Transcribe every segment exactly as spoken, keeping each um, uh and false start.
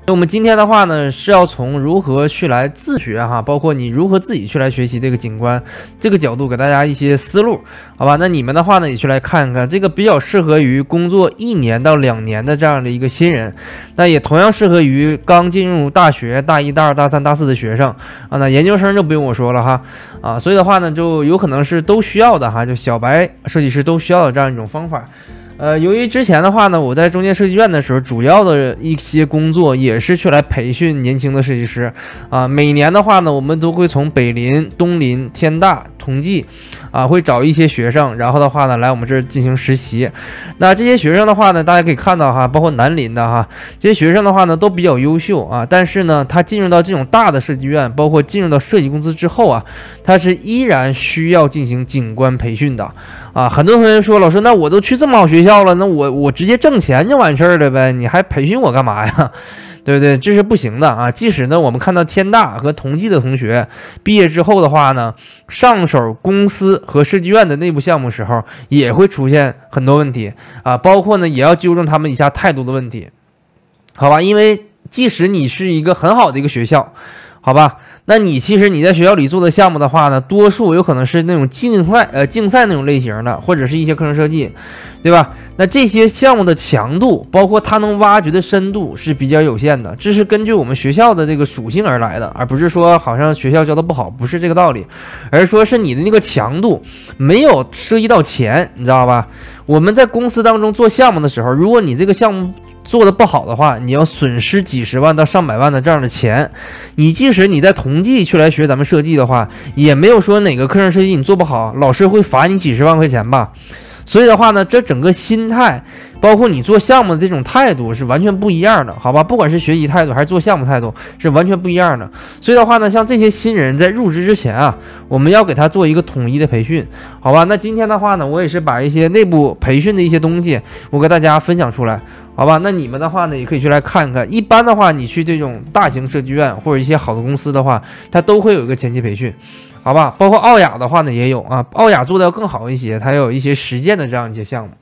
我们今天的话呢，是要从如何去来自学哈，包括你如何自己去来学习这个景观这个角度，给大家一些思路，好吧？那你们的话呢，也去来看看，这个比较适合于工作一年到两年的这样的一个新人，那也同样适合于刚进入大学大一、大二、大三、大四的学生啊。那研究生就不用我说了哈啊，所以的话呢，就有可能是都需要的哈，就小白设计师都需要的这样一种方法。呃，由于之前的话呢，我在中介设计院的时候，主要的一些工作也是去来培训年轻的设计师啊。每年的话呢，我们都会从北林、东林、天大、同济啊，会找一些学生，然后的话呢，来我们这儿进行实习。那这些学生的话呢，大家可以看到哈，包括南林的哈，这些学生的话呢，都比较优秀啊。但是呢，他进入到这种大的设计院，包括进入到设计公司之后啊，他是依然需要进行景观培训的啊。很多同学说，老师，那我都去这么好学校了，那我我直接挣钱就完事儿了呗，你还培训我干嘛呀？对不对？这是不行的啊！即使呢，我们看到天大和同济的同学毕业之后的话呢，上手公司和设计院的内部项目时候，也会出现很多问题啊，包括呢，也要纠正他们以下态度的问题，好吧？因为即使你是一个很好的一个学校，好吧，那你其实你在学校里做的项目的话呢，多数有可能是那种竞赛呃竞赛那种类型的，或者是一些课程设计，对吧？那这些项目的强度，包括它能挖掘的深度是比较有限的，这是根据我们学校的这个属性而来的，而不是说好像学校教的不好，不是这个道理，而说是你的那个强度没有涉及到钱，你知道吧？我们在公司当中做项目的时候，如果你这个项目做的不好的话，你要损失几十万到上百万的这样的钱。你即使你在同济去来学咱们设计的话，也没有说哪个课程设计你做不好，老师会罚你几十万块钱吧。所以的话呢，这整个心态，包括你做项目的这种态度是完全不一样的，好吧？不管是学习态度还是做项目态度，是完全不一样的。所以的话呢，像这些新人在入职之前啊，我们要给他做一个统一的培训，好吧？那今天的话呢，我也是把一些内部培训的一些东西，我给大家分享出来。好吧，那你们的话呢，也可以去来看看。一般的话，你去这种大型设计院或者一些好的公司的话，它都会有一个前期培训，好吧？包括奥雅的话呢，也有啊。奥雅做的要更好一些，它有一些实践的这样一些项目。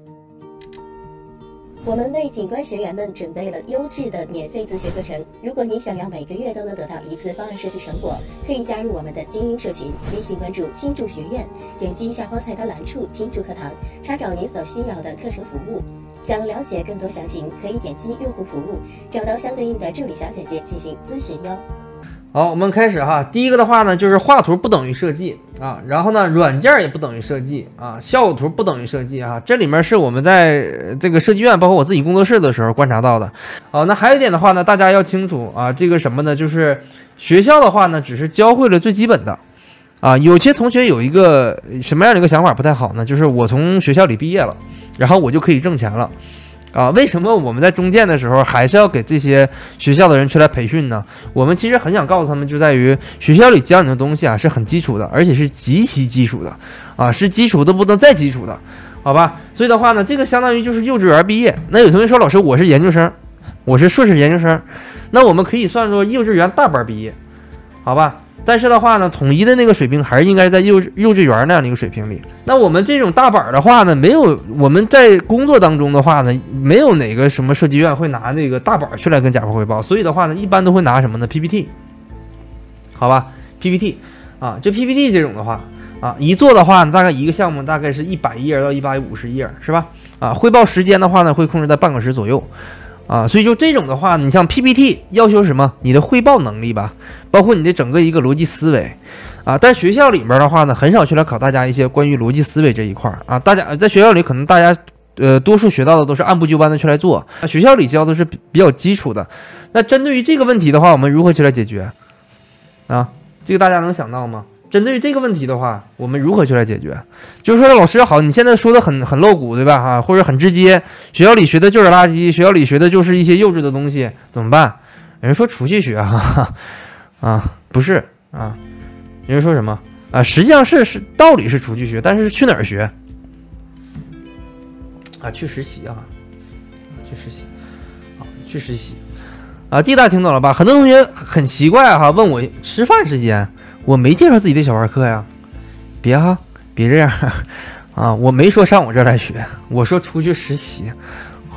我们为景观学员们准备了优质的免费自学课程。如果你想要每个月都能得到一次方案设计成果，可以加入我们的精英社群，微信关注青筑学院，点击下方菜单栏处青筑课堂，查找您所需要的课程服务。想了解更多详情，可以点击用户服务，找到相对应的助理小姐姐进行咨询哟。 好，我们开始哈。第一个的话呢，就是画图不等于设计啊，然后呢，软件也不等于设计啊，效果图不等于设计啊。这里面是我们在这个设计院，包括我自己工作室的时候观察到的。好，那还有一点的话呢，大家要清楚啊，这个什么呢？就是学校的话呢，只是教会了最基本的啊。有些同学有一个什么样的一个想法不太好呢？就是我从学校里毕业了，然后我就可以挣钱了。啊，为什么我们在中建的时候还是要给这些学校的人去来培训呢？我们其实很想告诉他们，就在于学校里教你的东西啊是很基础的，而且是极其基础的，啊，是基础都不能再基础的，好吧？所以的话呢，这个相当于就是幼稚园毕业。那有同学说，老师，我是研究生，我是硕士研究生，那我们可以算作幼稚园大班毕业，好吧？但是的话呢，统一的那个水平还是应该在幼幼稚园那样的一个水平里。那我们这种大板的话呢，没有我们在工作当中的话呢，没有哪个什么设计院会拿那个大板去来跟甲方汇报，所以的话呢，一般都会拿什么呢 ？P P T， 好吧 ？P P T 啊，这 P P T 这种的话啊，一做的话，大概一个项目大概是一百页到一百五十页，是吧？啊，汇报时间的话呢，会控制在半个时左右。啊，所以就这种的话，你像 P P T 要求什么？你的汇报能力吧，包括你的整个一个逻辑思维，啊，但学校里面的话呢，很少去来考大家一些关于逻辑思维这一块啊。大家在学校里可能大家呃多数学到的都是按部就班的去来做，学校里教的是比较基础的。那针对于这个问题的话，我们如何去来解决？啊，这个大家能想到吗？针对于这个问题的话，我们如何去来解决？就是说，老师好，你现在说的很很露骨，对吧？哈，或者很直接，学校里学的就是垃圾，学校里学的就是一些幼稚的东西，怎么办？有人说出去学啊，啊，不是啊，有人说什么啊？实际上是是道理是出去学，但是去哪儿学？啊，去实习啊，去实习，啊，去实习啊，这大家听懂了吧？很多同学很奇怪哈，问我吃饭时间。我没介绍自己的小班课呀，别哈，别这样啊！我没说上我这儿来学，我说出去实习，好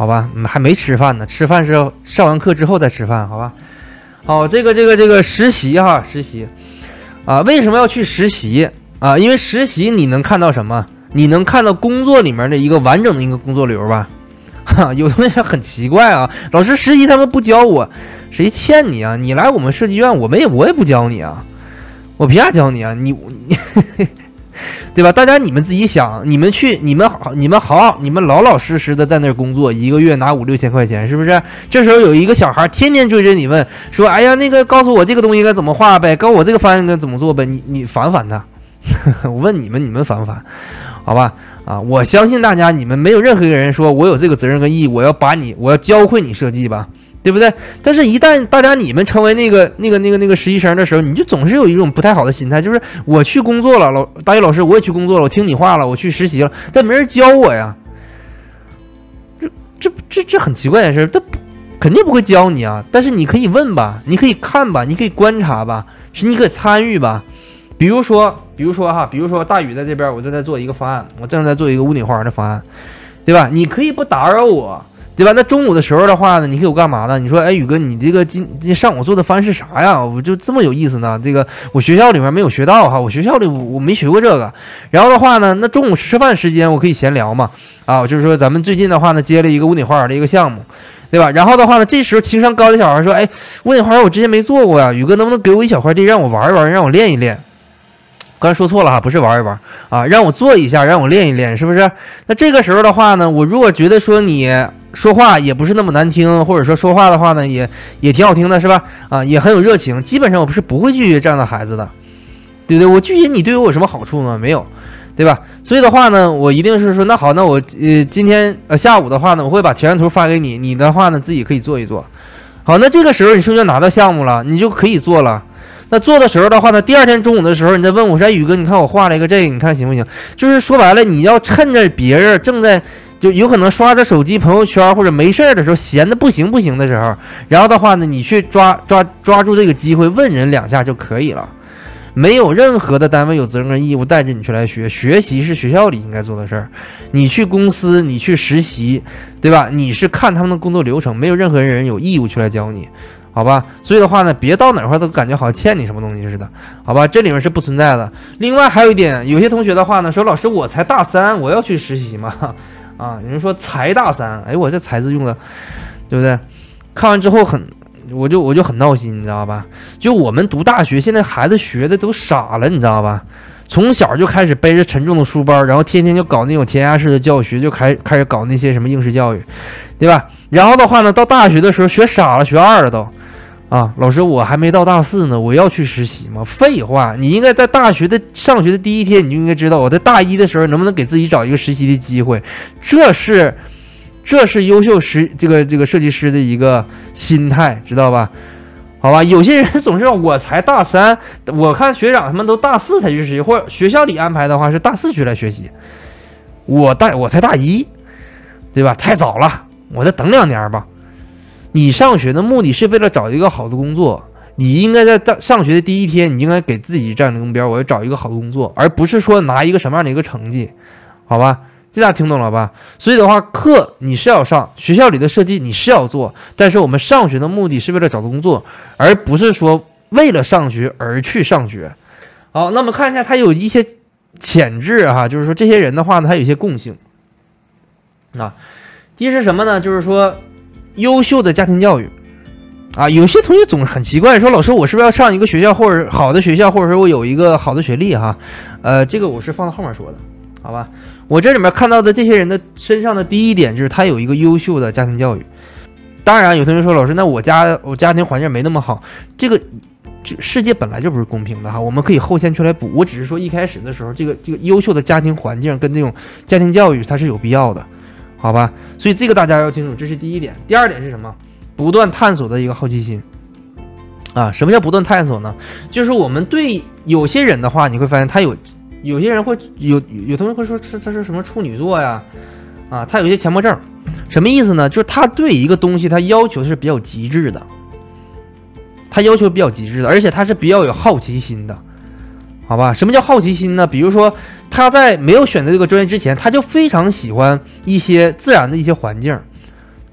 好吧？嗯，还没吃饭呢，吃饭是上完课之后再吃饭，好吧？好，这个这个这个实习哈，实习啊，为什么要去实习啊？因为实习你能看到什么？你能看到工作里面的一个完整的一个工作流吧？哈，有同学很奇怪啊，老师实习他们不教我，谁欠你啊？你来我们设计院，我们也我也不教你啊，我凭啥教你啊？你你。对吧？大家你们自己想，你们去，你们好，你们好，你们老老实实的在那儿工作，一个月拿五六千块钱，是不是？这时候有一个小孩天天追着你问，说：“哎呀，那个告诉我这个东西该怎么画呗，告诉我这个方案该怎么做呗。”你你烦不烦他？我问你们，你们烦不烦？好吧，啊，我相信大家，你们没有任何一个人说我有这个责任跟义务，我要把你，我要教会你设计吧。对不对？但是，一旦大家你们成为那个、那个、那个、那个实习生的时候，你就总是有一种不太好的心态，就是我去工作了，老大学老师我也去工作了，我听你话了，我去实习了，但没人教我呀。这、这、这、这很奇怪的事，他肯定不会教你啊。但是你可以问吧，你可以看吧，你可以观察吧，是你可以参与吧。比如说，比如说哈，比如说大宇在这边，我正在做一个方案，我正在做一个屋顶花的方案，对吧？你可以不打扰我。对吧？那中午的时候的话呢，你可以我干嘛呢？你说，哎，宇哥，你这个今今上午做的方案是啥呀？我就这么有意思呢？这个我学校里面没有学到哈，我学校里我我没学过这个。然后的话呢，那中午吃饭时间我可以闲聊嘛？啊，就是说咱们最近的话呢，接了一个屋顶花园的一个项目，对吧？然后的话呢，这时候情商高的小孩说，哎，屋顶花园我之前没做过呀，宇哥能不能给我一小块地让我玩一玩，让我练一练？刚才说错了哈，不是玩一玩啊，让我做一下，让我练一练，是不是？那这个时候的话呢，我如果觉得说你说话也不是那么难听，或者说说话的话呢，也也挺好听的，是吧？啊，也很有热情，基本上我不是不会拒绝这样的孩子的，对不对？我拒绝你对我有什么好处呢？没有，对吧？所以的话呢，我一定是说，那好，那我呃今天呃下午的话呢，我会把提案图发给你，你的话呢自己可以做一做。好，那这个时候你是不是就拿到项目了？你就可以做了。那做的时候的话呢，第二天中午的时候，你再问我说：“哎，宇哥，你看我画了一个这个，你看行不行？”就是说白了，你要趁着别人正在就有可能刷着手机朋友圈或者没事儿的时候，闲的不行不行的时候，然后的话呢，你去抓抓抓住这个机会问人两下就可以了。没有任何的单位有责任跟义务带着你去来学，学习是学校里应该做的事儿。你去公司，你去实习，对吧？你是看他们的工作流程，没有任何人有义务去来教你。好吧，所以的话呢，别到哪块都感觉好像欠你什么东西似的，好吧，这里面是不存在的。另外还有一点，有些同学的话呢，说老师我才大三，我要去实习嘛，啊，有人说才大三，哎，我这才字用的，对不对？看完之后很，我就我就很闹心，你知道吧？就我们读大学，现在孩子学的都傻了，你知道吧？从小就开始背着沉重的书包，然后天天就搞那种填鸭式的教学，就开开始搞那些什么应试教育，对吧？然后的话呢，到大学的时候学傻了，学二了都。啊，老师，我还没到大四呢，我要去实习吗？废话，你应该在大学的上学的第一天，你就应该知道，我在大一的时候能不能给自己找一个实习的机会，这是，这是优秀实这个这个设计师的一个心态，知道吧？好吧，有些人总是我才大三，我看学长他们都大四才去实习，或者学校里安排的话是大四去来学习，我大我才大一，对吧？太早了，我再等两年吧。你上学的目的是为了找一个好的工作，你应该在大上学的第一天，你应该给自己这样的目标，我要找一个好的工作，而不是说拿一个什么样的一个成绩，好吧？这大家听懂了吧？所以的话，课你是要上，学校里的设计你是要做，但是我们上学的目的是为了找到工作，而不是说为了上学而去上学。好，那么看一下它有一些潜质哈，就是说这些人的话呢，他有一些共性啊。第一是什么呢？就是说优秀的家庭教育啊，有些同学总是很奇怪，说老师我是不是要上一个学校或者好的学校，或者说我有一个好的学历哈？呃，这个我是放到后面说的，好吧？我这里面看到的这些人的身上的第一点就是他有一个优秀的家庭教育。当然，有同学说老师，那我家我家庭环境没那么好，这个这世界本来就不是公平的哈，我们可以后天去来补。我只是说一开始的时候，这个这个优秀的家庭环境跟这种家庭教育它是有必要的。好吧，所以这个大家要清楚，这是第一点。第二点是什么？不断探索的一个好奇心啊。什么叫不断探索呢？就是我们对有些人的话，你会发现他有有些人会有有同学会说他他是什么处女座呀，啊，他有一些强迫症。什么意思呢？就是他对一个东西他要求是比较极致的，他要求比较极致的，而且他是比较有好奇心的。好吧，什么叫好奇心呢？比如说他在没有选择这个专业之前，他就非常喜欢一些自然的一些环境，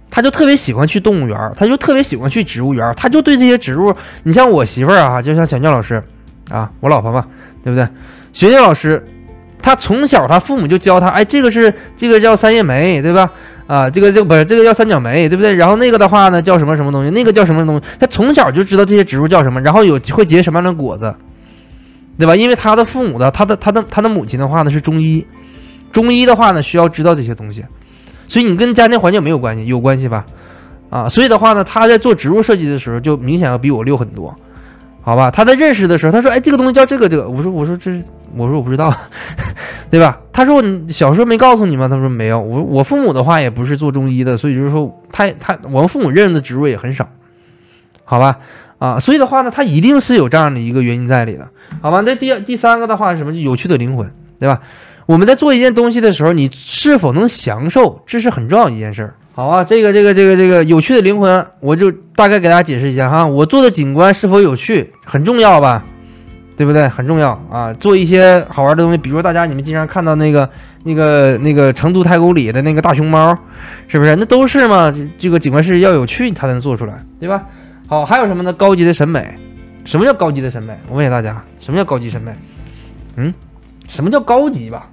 他就特别喜欢去动物园，他就特别喜欢去植物园，他就对这些植物，你像我媳妇儿啊，就像小鸟老师啊，我老婆嘛，对不对？学鸟老师，他从小他父母就教他，哎，这个是这个叫三叶梅，对吧？啊，这个这个不是这个叫三角梅，对不对？然后那个的话呢，叫什么什么东西？那个叫什么东西？他从小就知道这些植物叫什么，然后有会结什么样的果子，对吧？因为他的父母的，他的他的他的母亲的话呢是中医，中医的话呢需要知道这些东西，所以你跟家庭环境没有关系，有关系吧？啊，所以的话呢，他在做植物设计的时候就明显要比我溜很多，好吧？他在认识的时候，他说，哎，这个东西叫这个这个，我说我说这是。我说我不知道，对吧？他说你小时候没告诉你吗？他说没有。我我父母的话也不是做中医的，所以就是说他他我们父母认识的植物也很少，好吧？啊，所以的话呢，他一定是有这样的一个原因在里的，好吧？那第二第三个的话是什么？有趣的灵魂，对吧？我们在做一件东西的时候，你是否能享受，这是很重要一件事儿。好啊，这个这个这个这个有趣的灵魂，我就大概给大家解释一下哈。我做的景观是否有趣，很重要吧？对不对？很重要啊！做一些好玩的东西，比如说大家你们经常看到那个、那个、那个成都太古里的那个大熊猫，是不是？那都是嘛。这个景观是要有趣，它才能做出来，对吧？好，还有什么呢？高级的审美。什么叫高级的审美？我问一下大家，什么叫高级审美？嗯，什么叫高级吧？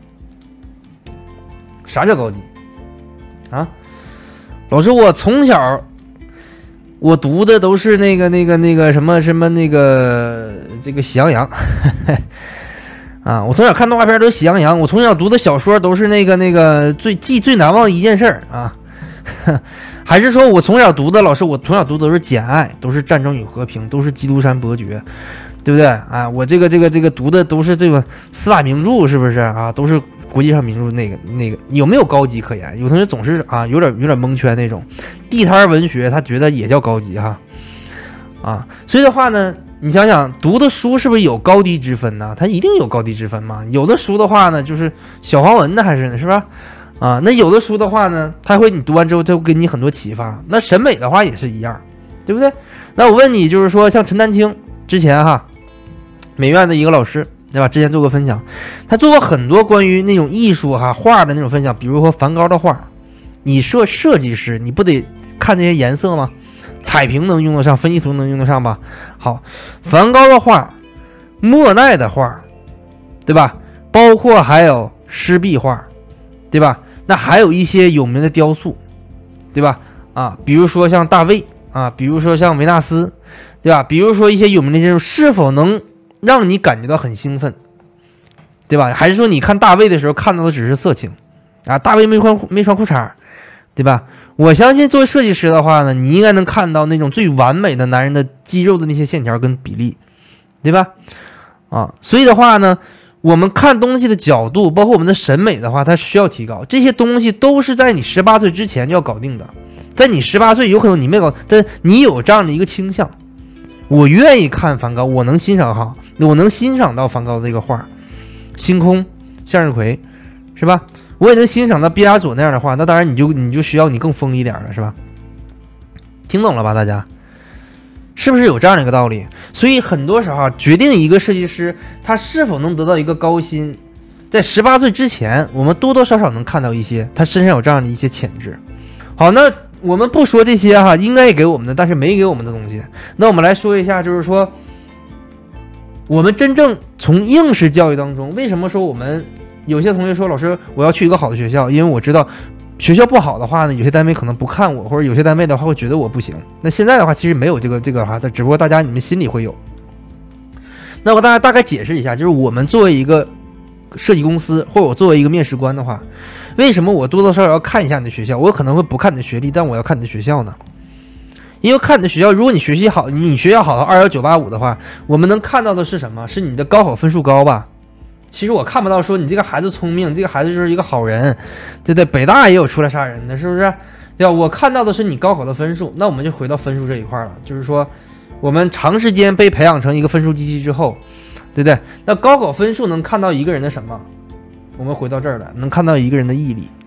啥叫高级？啊？老师，我从小。我读的都是那个、那个、那个什么什么那个这个《喜羊羊》啊！我从小看动画片都是《喜羊羊》，我从小读的小说都是那个、那个最记最难忘的一件事啊！还是说我从小读的老师，我从小读的都是《简爱》，都是《战争与和平》，都是《基督山伯爵》，对不对啊？我这个、这个、这个读的都是这个四大名著，是不是啊？都是国际上名著，那个、那个有没有高级可言？有同学总是啊，有点有点蒙圈那种。地摊文学，他觉得也叫高级哈，啊，所以的话呢，你想想读的书是不是有高低之分呢？它一定有高低之分嘛。有的书的话呢，就是小黄文的还是是吧？啊，那有的书的话呢，它会你读完之后，它会给你很多启发。那审美的话也是一样，对不对？那我问你，就是说像陈丹青之前哈，美院的一个老师。对吧？之前做过分享，他做过很多关于那种艺术哈画的那种分享，比如说梵高的画，你设设计师，你不得看这些颜色吗？彩屏能用得上，分析图能用得上吧？好，梵高的画，莫奈的画，对吧？包括还有湿壁画，对吧？那还有一些有名的雕塑，对吧？啊，比如说像大卫啊，比如说像维纳斯，对吧？比如说一些有名的建筑，是否能让你感觉到很兴奋，对吧？还是说你看大卫的时候看到的只是色情啊？大卫没穿没穿裤衩，对吧？我相信作为设计师的话呢，你应该能看到那种最完美的男人的肌肉的那些线条跟比例，对吧？啊，所以的话呢，我们看东西的角度，包括我们的审美的话，它需要提高。这些东西都是在你十八岁之前就要搞定的。在你十八岁，有可能你没搞，但你有这样的一个倾向。我愿意看梵高，我能欣赏好，我能欣赏到梵高的这个画，星空、向日葵，是吧？我也能欣赏到毕加索那样的画，那当然你就你就需要你更疯一点了，是吧？听懂了吧，大家？是不是有这样的一个道理？所以很多时候啊，决定一个设计师他是否能得到一个高薪，在十八岁之前，我们多多少少能看到一些他身上有这样的一些潜质。好，那我们不说这些哈，应该给我们的，但是没给我们的东西。那我们来说一下，就是说，我们真正从应试教育当中，为什么说我们有些同学说，老师，我要去一个好的学校，因为我知道学校不好的话呢，有些单位可能不看我，或者有些单位的话会觉得我不行。那现在的话，其实没有这个这个哈，只不过大家你们心里会有。那我大家大概解释一下，就是我们作为一个设计公司，或者我作为一个面试官的话，为什么我多多少少要看一下你的学校？我可能会不看你的学历，但我要看你的学校呢？因为看你的学校，如果你学习好，你学校好到二幺九八五的话，我们能看到的是什么？是你的高考分数高吧？其实我看不到说你这个孩子聪明，你这个孩子就是一个好人，对不对？北大也有出来杀人的，是不是？对吧？我看到的是你高考的分数。那我们就回到分数这一块了，就是说我们长时间被培养成一个分数机器之后，对不对？那高考分数能看到一个人的什么？我们回到这儿了，能看到一个人的毅力。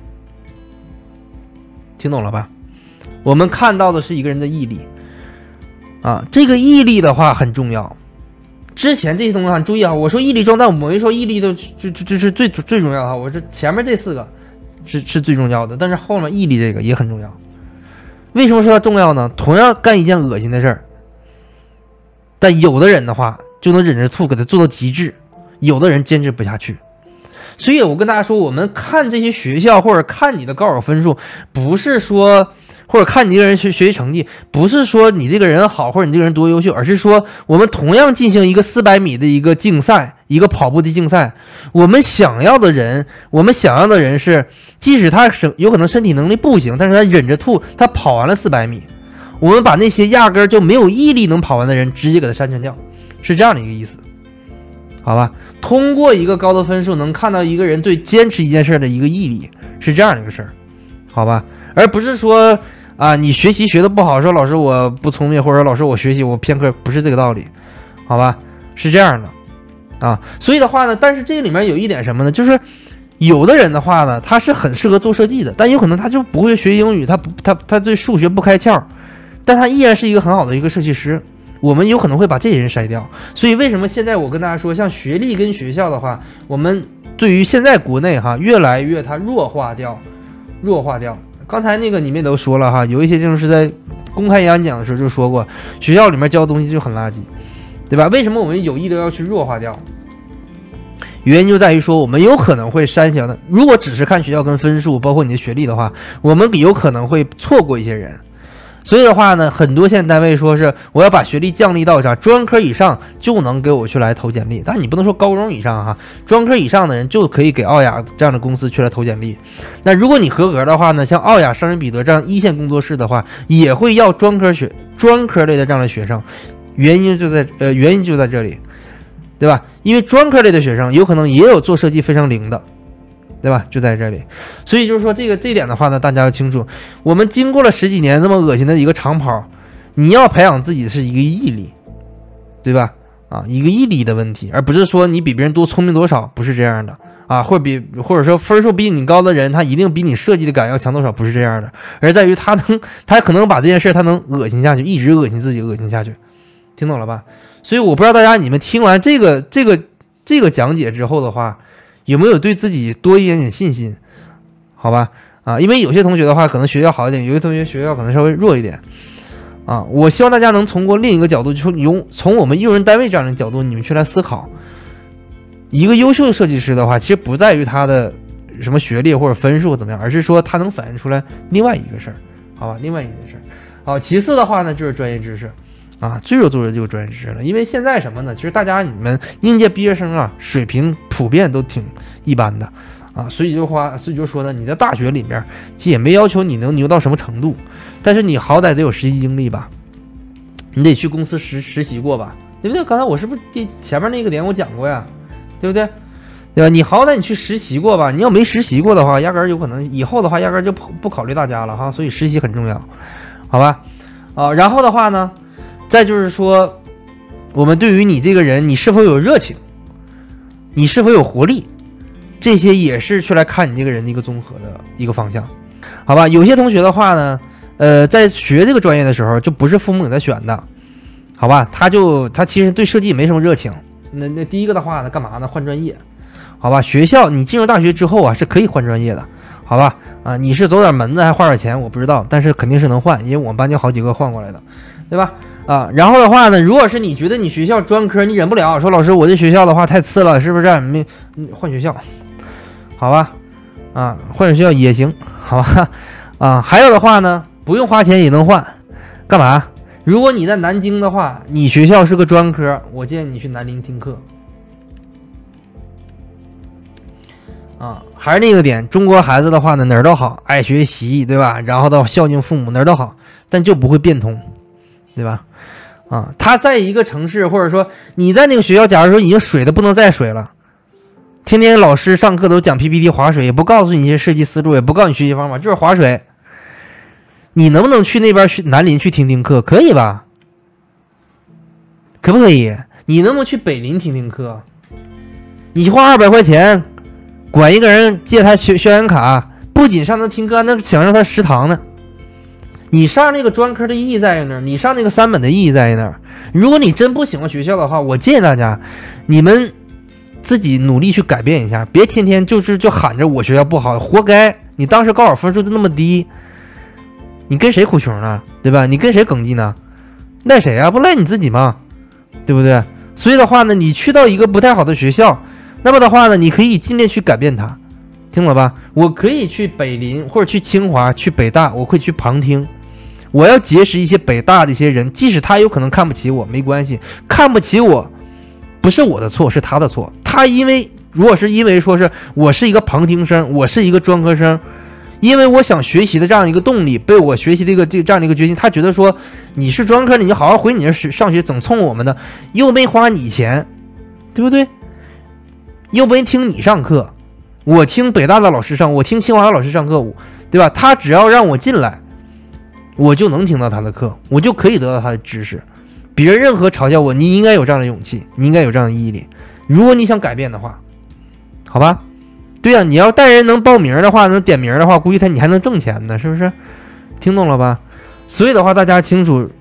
听懂了吧？我们看到的是一个人的毅力啊，这个毅力的话很重要。之前这些东西很注意啊，我说毅力重，但我没说毅力的这这这是最最重要的哈。我这前面这四个是是最重要的，但是后面毅力这个也很重要。 为什么说它重要呢？同样干一件恶心的事儿，但有的人的话就能忍着吐给他做到极致，有的人坚持不下去。所以我跟大家说，我们看这些学校或者看你的高考分数，不是说或者看你这个人学学习成绩，不是说你这个人好或者你这个人多优秀，而是说我们同样进行一个四百米的一个竞赛，一个跑步的竞赛，我们想要的人，我们想要的人是，即使他身有可能身体能力不行，但是他忍着吐，他跑完了四百米。我们把那些压根就没有毅力能跑完的人直接给他删全掉，是这样的一个意思，好吧？通过一个高的分数能看到一个人对坚持一件事的一个毅力，是这样的一个事儿，好吧？而不是说啊，你学习学的不好，说老师我不聪明，或者老师我学习我偏科，不是这个道理，好吧？是这样的啊。所以的话呢，但是这个里面有一点什么呢？就是有的人的话呢，他是很适合做设计的，但有可能他就不会学英语，他不他他对数学不开窍，但他依然是一个很好的一个设计师。我们有可能会把这些人筛掉。所以为什么现在我跟大家说，像学历跟学校的话，我们对于现在国内哈越来越它弱化掉，弱化掉。刚才那个你们也都说了哈，有一些就是在公开演讲的时候就说过，学校里面教的东西就很垃圾，对吧？为什么我们有意的要去弱化掉？原因就在于说，我们有可能会删小的。如果只是看学校跟分数，包括你的学历的话，我们有可能会错过一些人。所以的话呢，很多现在单位说是我要把学历降低到啥专科以上就能给我去来投简历，但是你不能说高中以上哈，专科以上的人就可以给奥雅这样的公司去来投简历。那如果你合格的话呢，像奥雅、商人彼得这样一线工作室的话，也会要专科学专科类的这样的学生，原因就在呃原因就在这里，对吧？因为专科类的学生有可能也有做设计非常灵的。对吧？就在这里，所以就是说这个这一点的话呢，大家要清楚，我们经过了十几年这么恶心的一个长跑，你要培养自己的是一个毅力，对吧？啊，一个毅力的问题，而不是说你比别人多聪明多少，不是这样的啊，或者比或者说分数比你高的人，他一定比你设计的感要强多少，不是这样的，而在于他能，他可能把这件事他能恶心下去，一直恶心自己，恶心下去，听懂了吧？所以我不知道大家你们听完这个这个这个讲解之后的话，有没有对自己多一点点信心？好吧，啊，因为有些同学的话可能学校好一点，有些同学学校可能稍微弱一点，啊，我希望大家能通过另一个角度，就是用从我们用人单位这样的角度，你们去来思考，一个优秀的设计师的话，其实不在于他的什么学历或者分数怎么样，而是说他能反映出来另外一个事儿，好吧，另外一件事儿。好，其次的话呢，就是专业知识。啊，最有作用就是专业知识了，因为现在什么呢？其实大家你们应届毕业生啊，水平普遍都挺一般的啊，所以就话，所以就说呢，你在大学里面其实也没要求你能牛到什么程度，但是你好歹得有实习经历吧，你得去公司实实习过吧，对不对？刚才我是不是这前面那个点我讲过呀，对不对？对吧？你好歹你去实习过吧，你要没实习过的话，压根儿有可能以后的话压根儿就不不考虑大家了哈，所以实习很重要，好吧？啊，然后的话呢？再就是说，我们对于你这个人，你是否有热情，你是否有活力，这些也是去来看你这个人的一个综合的一个方向，好吧？有些同学的话呢，呃，在学这个专业的时候，就不是父母给他选的，好吧？他就他其实对设计也没什么热情。那那第一个的话呢，干嘛呢？换专业，好吧？学校你进入大学之后啊，是可以换专业的，好吧？啊，你是走点门子还花点钱，我不知道，但是肯定是能换，因为我们班就好几个换过来的，对吧？啊，然后的话呢，如果是你觉得你学校专科你忍不了，说老师我这学校的话太次了，是不是？没换学校，好吧？啊，换学校也行，好吧？啊，还有的话呢，不用花钱也能换，干嘛？如果你在南京的话，你学校是个专科，我建议你去南林听课。啊，还是那个点，中国孩子的话呢，哪儿都好，爱学习，对吧？然后到孝敬父母，哪儿都好，但就不会变通，对吧？啊，他在一个城市，或者说你在那个学校，假如说已经水的不能再水了，天天老师上课都讲 P P T 划水，也不告诉你一些设计思路，也不告诉你学习方法，就是划水。你能不能去那边去南林去听听课？可以吧？可不可以？你能不能去北林听听课？你花二百块钱管一个人借他学校园卡，不仅上他听课，那享受他食堂呢。你上那个专科的意义在于那儿，你上那个三本的意义在于那儿。如果你真不喜欢学校的话，我建议大家，你们自己努力去改变一下，别天天就是就喊着我学校不好，活该！你当时高考分数就那么低， 你跟谁哭穷呢？对吧？你跟谁梗技呢？赖谁啊？不赖你自己吗？对不对？所以的话呢，你去到一个不太好的学校，那么的话呢，你可以尽力去改变它，听了吧？我可以去北林或者去清华、去北大，我会去旁听。我要结识一些北大的一些人，即使他有可能看不起我，没关系，看不起我不是我的错，是他的错。他因为如果是因为说是我是一个旁听生，我是一个专科生，因为我想学习的这样一个动力，被我学习的一个这这样的一个决心，他觉得说你是专科，你就好好回你的上学，总冲我们的，又没花你钱，对不对？又没听你上课，我听北大的老师上，我听清华的老师上课，对吧？他只要让我进来，我就能听到他的课，我就可以得到他的知识。别人任何嘲笑我，你应该有这样的勇气，你应该有这样的毅力。如果你想改变的话，好吧？对呀、啊，你要带人能报名的话，能点名的话，估计他你还能挣钱呢，是不是？听懂了吧？所以的话，大家清楚，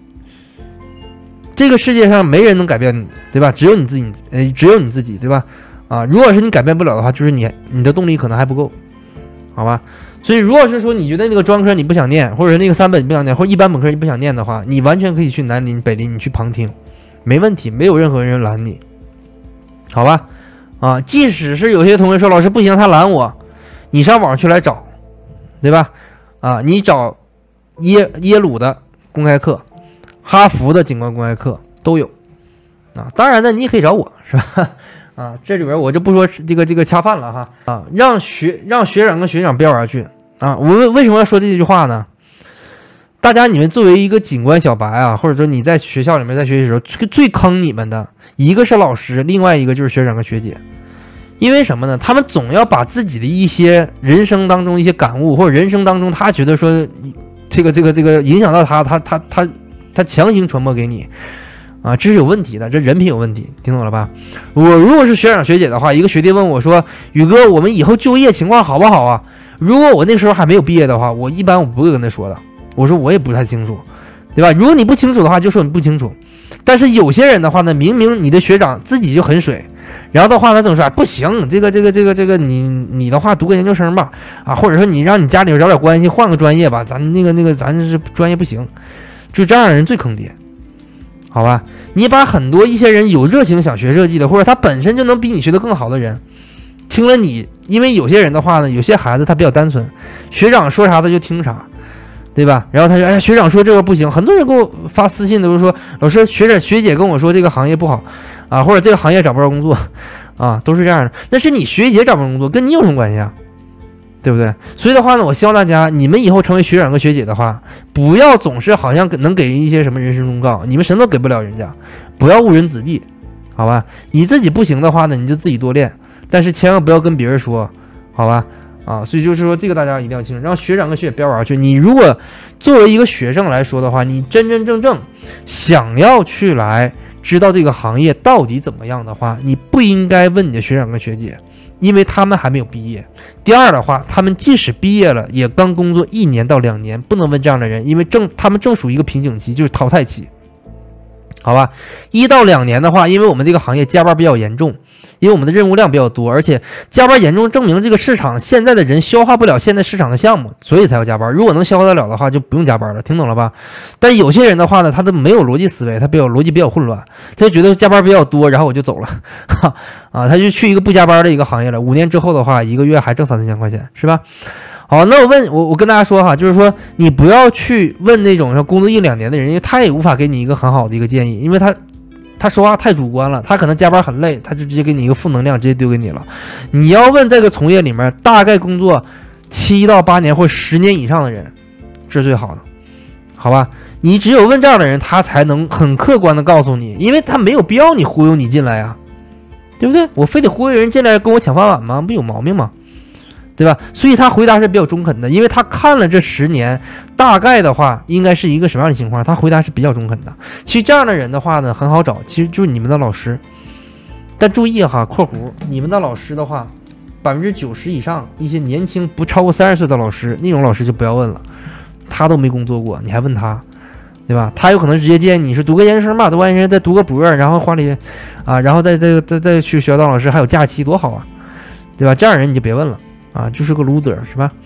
这个世界上没人能改变你，对吧？只有你自己，呃，只有你自己，对吧？啊，如果是你改变不了的话，就是你你的动力可能还不够，好吧？所以，如果是说你觉得那个专科你不想念，或者那个三本你不想念，或者一般本科你不想念的话，你完全可以去南林、北林，你去旁听，没问题，没有任何人拦你，好吧？啊，即使是有些同学说老师不行，他拦我，你上网去来找，对吧？啊，你找耶耶鲁的公开课，哈佛的警官公开课都有，啊，当然呢，你也可以找我，是吧？啊，这里边我就不说这个这个恰饭了哈，啊，让学让学长跟学长飙而去啊！我为为什么要说这句话呢？大家你们作为一个警官小白啊，或者说你在学校里面在学习的时候，最最坑你们的一个是老师，另外一个就是学长跟学姐。因为什么呢？他们总要把自己的一些人生当中一些感悟，或者人生当中他觉得说这个这个这个影响到他，他他他他强行传播给你。啊，这是有问题的，这人品有问题，听懂了吧？我如果是学长学姐的话，一个学弟问我说：“宇哥，我们以后就业情况好不好啊？”如果我那时候还没有毕业的话，我一般我不会跟他说的。我说我也不太清楚，对吧？如果你不清楚的话，就说你不清楚。但是有些人的话呢，明明你的学长自己就很水，然后的话呢，怎么说？不行，这个这个这个这个，你你的话读个研究生吧，啊，或者说你让你家里找点关系，换个专业吧，咱那个那个咱是专业不行，就这样的人最坑爹。好吧，你把很多一些人有热情想学设计的，或者他本身就能比你学得更好的人，听了你，因为有些人的话呢，有些孩子他比较单纯，学长说啥他就听啥，对吧？然后他说，哎，学长说这个不行，很多人给我发私信都是说，老师学长学姐跟我说这个行业不好啊，或者这个行业找不着工作啊，都是这样的。那是你学姐找不着工作，跟你有什么关系啊？对不对？所以的话呢，我希望大家，你们以后成为学长跟学姐的话，不要总是好像能给人一些什么人生忠告，你们什么都给不了人家，不要误人子弟，好吧？你自己不行的话呢，你就自己多练，但是千万不要跟别人说，好吧？啊，所以就是说这个大家一定要清楚，让学长跟学姐飙玩去。你如果作为一个学生来说的话，你真真正正想要去来知道这个行业到底怎么样的话，你不应该问你的学长跟学姐。因为他们还没有毕业。第二的话，他们即使毕业了，也刚工作一年到两年，不能问这样的人，因为正他们正属于一个瓶颈期，就是淘汰期，好吧？一到两年的话，因为我们这个行业加班比较严重，因为我们的任务量比较多，而且加班严重证明这个市场现在的人消化不了现在市场的项目，所以才要加班。如果能消化得了的话，就不用加班了，听懂了吧？但有些人的话呢，他都没有逻辑思维，他比较逻辑比较混乱，他就觉得加班比较多，然后我就走了，哈啊，他就去一个不加班的一个行业了。五年之后的话，一个月还挣三四千块钱，是吧？好，那我问我我跟大家说哈，就是说你不要去问那种说工作一两年的人，因为他也无法给你一个很好的一个建议，因为他他说话太主观了，他可能加班很累，他就直接给你一个负能量，直接丢给你了。你要问这个从业里面大概工作七到八年或十年以上的人，这是最好的，好吧？你只有问这样的人，他才能很客观的告诉你，因为他没有必要你忽悠你进来啊，对不对？我非得忽悠人进来跟我抢饭碗吗？不有毛病吗？对吧？所以他回答是比较中肯的，因为他看了这十年，大概的话应该是一个什么样的情况，他回答是比较中肯的。其实这样的人的话呢，很好找，其实就是你们的老师。但注意哈，括弧，你们的老师的话，百分之九十以上一些年轻不超过三十岁的老师，那种老师就不要问了，他都没工作过，你还问他，对吧？他有可能直接建议你是读个研究生吧，读完研究生再读个博，然后花里啊，然后再再再再去学校当老师，还有假期，多好啊，对吧？这样人你就别问了。啊，就是个 loser 是吧？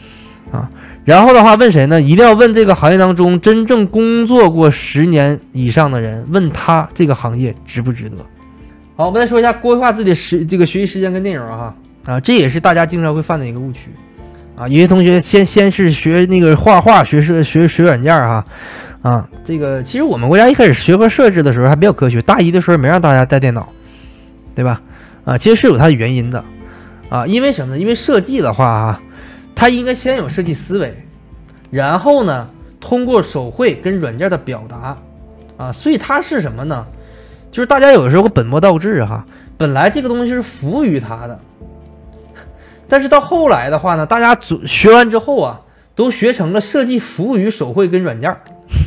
啊。然后的话，问谁呢？一定要问这个行业当中真正工作过十年以上的人，问他这个行业值不值得。好，我们再说一下规划自己的时这个学习时间跟内容啊啊，这也是大家经常会犯的一个误区啊。有些同学先先是学那个画画，学设学学软件哈啊，这个其实我们国家一开始学和设置的时候还比较科学，大一的时候没让大家带电脑，对吧？啊，其实是有它的原因的啊，因为什么呢？因为设计的话啊。它应该先有设计思维，然后呢，通过手绘跟软件的表达，啊，所以它是什么呢？就是大家有的时候本末倒置哈，本来这个东西是服务于它的，但是到后来的话呢，大家学完之后啊，都学成了设计服务于手绘跟软件。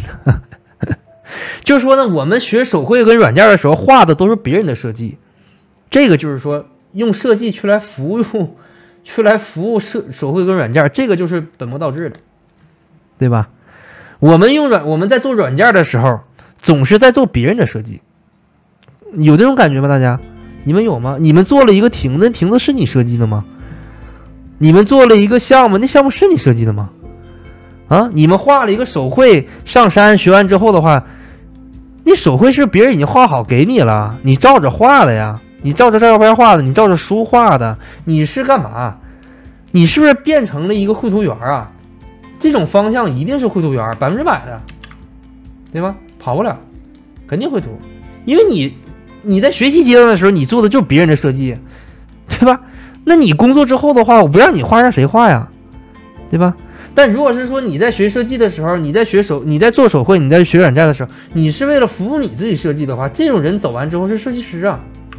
就是说呢，我们学手绘跟软件的时候，画的都是别人的设计，这个就是说用设计去来服务。去来服务手手绘跟软件，这个就是本末倒置的，对吧？我们用软我们在做软件的时候，总是在做别人的设计，有这种感觉吗？大家，你们有吗？你们做了一个亭子，亭子是你设计的吗？你们做了一个项目，那项目是你设计的吗？啊，你们画了一个手绘上山，学完之后的话，那手绘是别人已经画好给你了，你照着画的呀。你照着照片画的，你照着书画的，你是干嘛？你是不是变成了一个绘图员啊？这种方向一定是绘图员，百分之百的，对吧？跑不了，肯定绘图，因为你你在学习阶段的时候，你做的就是别人的设计，对吧？那你工作之后的话，我不让你画，让谁画呀？对吧？但如果是说你在学设计的时候，你在学手，你在做手绘，你在学软件的时候，你是为了服务你自己设计的话，这种人走完之后是设计师啊。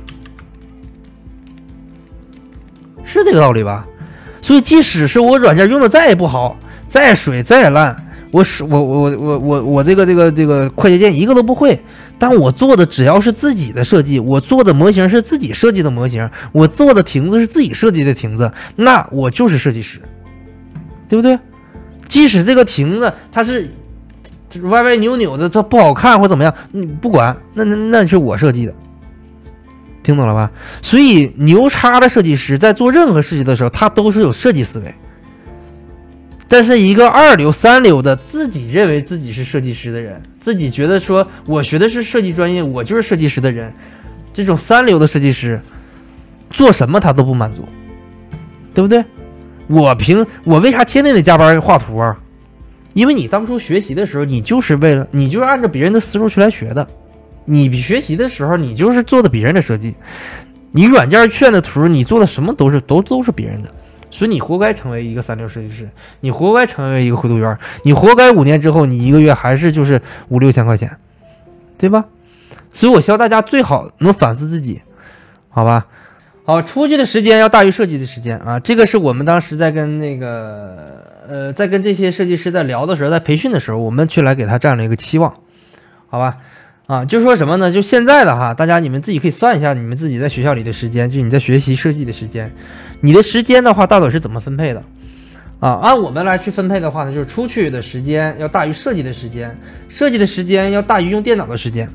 是这个道理吧？所以即使是我软件用的再不好，再水再烂，我是我我我我我这个这个这个快捷键一个都不会，但我做的只要是自己的设计，我做的模型是自己设计的模型，我做的亭子是自己设计的亭子，那我就是设计师，对不对？即使这个亭子它是歪歪扭扭的，它不好看或怎么样，你不管，那那那是我设计的。听懂了吧？所以牛叉的设计师在做任何事情的时候，他都是有设计思维。但是一个二流三流的自己认为自己是设计师的人，自己觉得说我学的是设计专业，我就是设计师的人，这种三流的设计师做什么他都不满足，对不对？我凭我为啥天天得加班画图啊？因为你当初学习的时候，你就是为了你就是按照别人的思路去来学的。你学习的时候，你就是做的别人的设计，你软件炫的图，你做的什么都是都都是别人的，所以你活该成为一个三流设计师，你活该成为一个绘图员，你活该五年之后你一个月还是就是五六千块钱，对吧？所以我希望大家最好能反思自己，好吧？好，出去的时间要大于设计的时间啊，这个是我们当时在跟那个呃，在跟这些设计师在聊的时候，在培训的时候，我们去来给他占了一个期望，好吧？啊，就说什么呢？就现在的哈，大家你们自己可以算一下你们自己在学校里的时间，就是你在学习设计的时间，你的时间的话到底是怎么分配的？啊，按我们来去分配的话呢，就是出去的时间要大于设计的时间，设计的时间要大于用电脑的时间。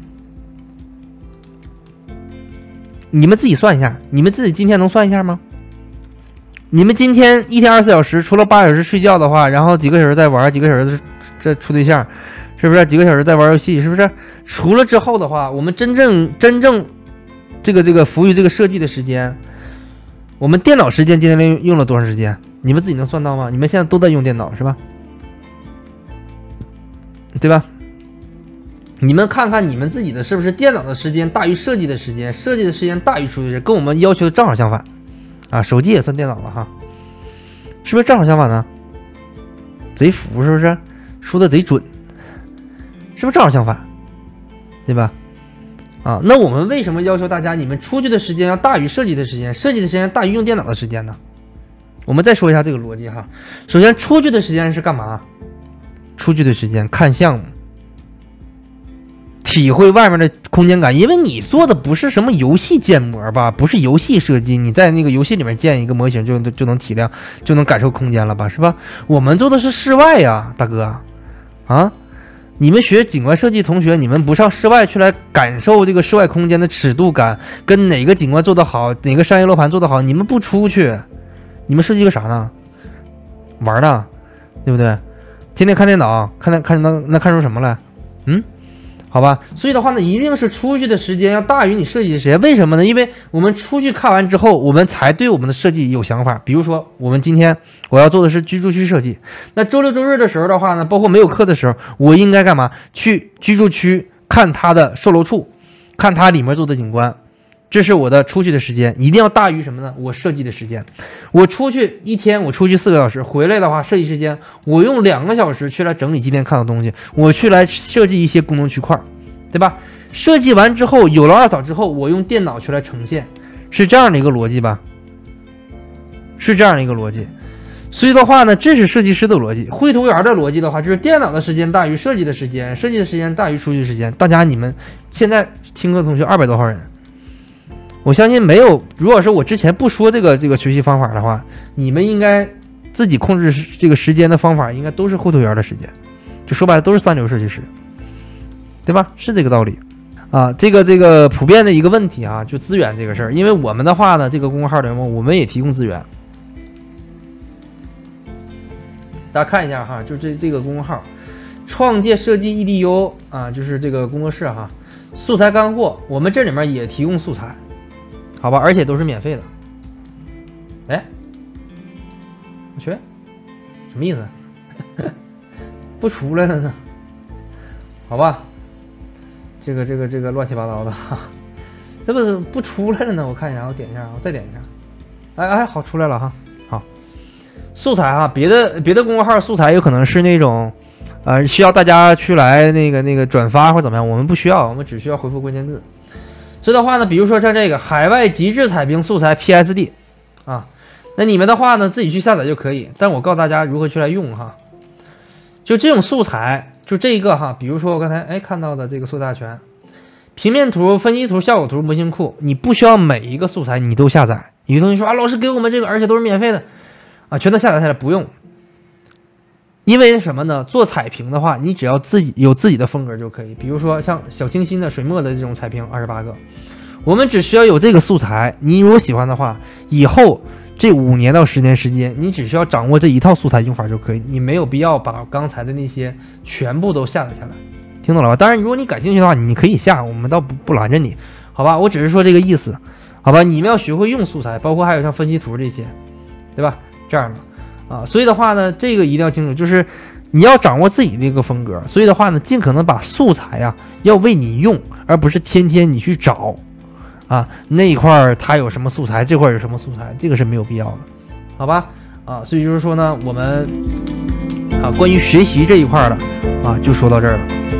你们自己算一下，你们自己今天能算一下吗？你们今天一天二十四小时，除了八小时睡觉的话，然后几个小时在玩，几个小时在处对象，是不是？几个小时在玩游戏，是不是？除了之后的话，我们真正真正这个这个服务于这个设计的时间，我们电脑时间今天用了多长时间？你们自己能算到吗？你们现在都在用电脑是吧？对吧？你们看看你们自己的是不是电脑的时间大于设计的时间，设计的时间大于出去的，跟我们要求的正好相反啊！手机也算电脑了哈，是不是正好相反呢？贼服是不是？说的贼准，是不是正好相反？对吧？啊，那我们为什么要求大家你们出去的时间要大于设计的时间，设计的时间大于用电脑的时间呢？我们再说一下这个逻辑哈。首先，出去的时间是干嘛？出去的时间看项目，体会外面的空间感，因为你做的不是什么游戏建模吧，不是游戏设计，你在那个游戏里面建一个模型就就能体量，就能感受空间了吧，是吧？我们做的是室外呀，大哥，啊，你们学景观设计同学，你们不上室外去来感受这个室外空间的尺度感，跟哪个景观做得好，哪个商业楼盘做得好，你们不出去，你们设计个啥呢？玩呢？ 对不对？天天看电脑，看那看那那看出什么来？嗯，好吧。所以的话呢，一定是出去的时间要大于你设计的时间。为什么呢？因为我们出去看完之后，我们才对我们的设计有想法。比如说，我们今天我要做的是居住区设计，那周六周日的时候的话呢，包括没有课的时候，我应该干嘛？去居住区看它的售楼处，看它里面做的景观。这是我的出去的时间，一定要大于什么呢？我设计的时间。我出去一天，我出去四个小时，回来的话，设计时间我用两个小时去来整理今天看到东西，我去来设计一些功能区块，对吧？设计完之后，有了二扫之后，我用电脑去来呈现，是这样的一个逻辑吧？是这样的一个逻辑。所以的话呢，这是设计师的逻辑。绘图员的逻辑的话，就是电脑的时间大于设计的时间，设计的时间大于出去的时间。大家你们现在听课的同学二百多号人。我相信没有，如果是我之前不说这个这个学习方法的话，你们应该自己控制这个时间的方法，应该都是绘图员的时间，就说白了都是三流设计师，对吧？是这个道理啊。这个这个普遍的一个问题啊，就资源这个事儿，因为我们的话呢，这个公众号里面我们也提供资源，大家看一下哈，就这这个公众号，创界设计 E D U 啊，就是这个工作室哈，素材干货，我们这里面也提供素材。好吧，而且都是免费的。哎，我去，什么意思？不出来了呢？好吧，这个这个这个乱七八糟的，这不是不出来了呢？我看一下，我点一下，我再点一下。哎哎，好，出来了哈。好，素材哈，别的别的公众号素材有可能是那种，呃，需要大家去来那个那个转发或怎么样，我们不需要，我们只需要回复关键字。所以的话呢，比如说像这个海外极致彩屏素材 P S D 啊，那你们的话呢自己去下载就可以，但我告诉大家如何去来用哈。就这种素材，就这一个哈，比如说我刚才哎看到的这个素材全平面图、分析图、效果图、模型库，你不需要每一个素材你都下载。有的同学说啊，老师给我们这个，而且都是免费的啊，全都下载下来，不用。因为什么呢？做彩屏的话，你只要自己有自己的风格就可以。比如说像小清新的、水墨的这种彩屏，二十八个，我们只需要有这个素材。你如果喜欢的话，以后这五年到十年时间，你只需要掌握这一套素材用法就可以，你没有必要把刚才的那些全部都下载下来。听懂了吧？当然，如果你感兴趣的话，你可以下，我们倒不不拦着你，好吧？我只是说这个意思，好吧？你们要学会用素材，包括还有像分析图这些，对吧？这样的。啊，所以的话呢，这个一定要清楚，就是你要掌握自己的一个风格。所以的话呢，尽可能把素材啊要为你用，而不是天天你去找啊那一块儿它有什么素材，这块有什么素材，这个是没有必要的，好吧？啊，所以就是说呢，我们啊关于学习这一块的啊就说到这儿了。